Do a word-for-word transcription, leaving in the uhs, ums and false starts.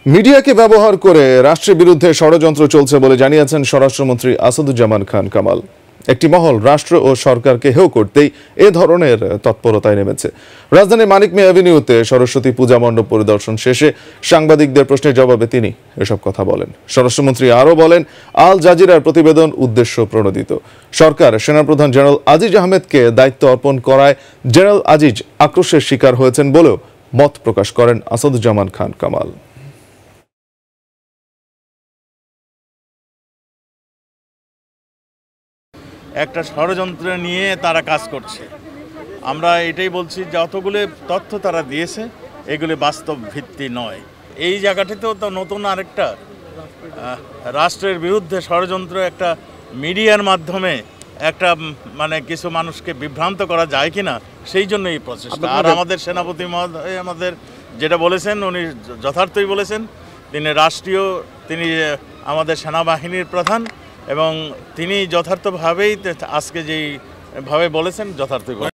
মিডিয়াকে ব্যবহার করে রাষ্ট্রের বিরুদ্ধে ষড়যন্ত্র চলছে বলে জানিয়েছেন স্বরাষ্ট্রমন্ত্রী আসাদুজ্জামান খান কামাল। একটি মহল রাষ্ট্র ও সরকারকে হেয় করতেই এ ধরনের তৎপরতায় নেমেছে। রাজধানীর মানিক মিয়া অ্যাভিনিউতে সরস্বতী পূজা মণ্ডপ পরিদর্শন শেষে সাংবাদিকদের প্রশ্নের জবাবে তিনি এসব কথা বলেন। স্বরাষ্ট্রমন্ত্রী আরও বলেন, আল জাজিরার প্রতিবেদন উদ্দেশ্য প্রণোদিত। সরকার সেনাপ্রধান জেনারেল আজিজ আহমেদকে দায়িত্ব অর্পণ করায় জেনারেল আজিজ আক্রোশের শিকার হয়েছেন বলেও মত প্রকাশ করেন আসাদুজ্জামান খান কামাল। একটা ষড়যন্ত্র নিয়ে তারা কাজ করছে। আমরা এটাই বলছি, যতগুলো তথ্য তারা দিয়েছে এগুলি বাস্তব ভিত্তি নয়। এই জায়গাটিতেও তো নতুন আরেকটা রাষ্ট্রের বিরুদ্ধে ষড়যন্ত্র একটা মিডিয়ার মাধ্যমে একটা মানে কিছু মানুষকে বিভ্রান্ত করা যায় কিনা, সেই জন্য এই প্রচেষ্টা। আর আমাদের সেনাপতি মহোদয় আমাদের যেটা বলেছেন, উনি যথার্থই বলেছেন। তিনি রাষ্ট্রীয়, তিনি আমাদের সেনাবাহিনীর প্রধান এবং তিনি যথার্থভাবেই আজকে যেইভাবে বলেছেন যথার্থই বলেছেন।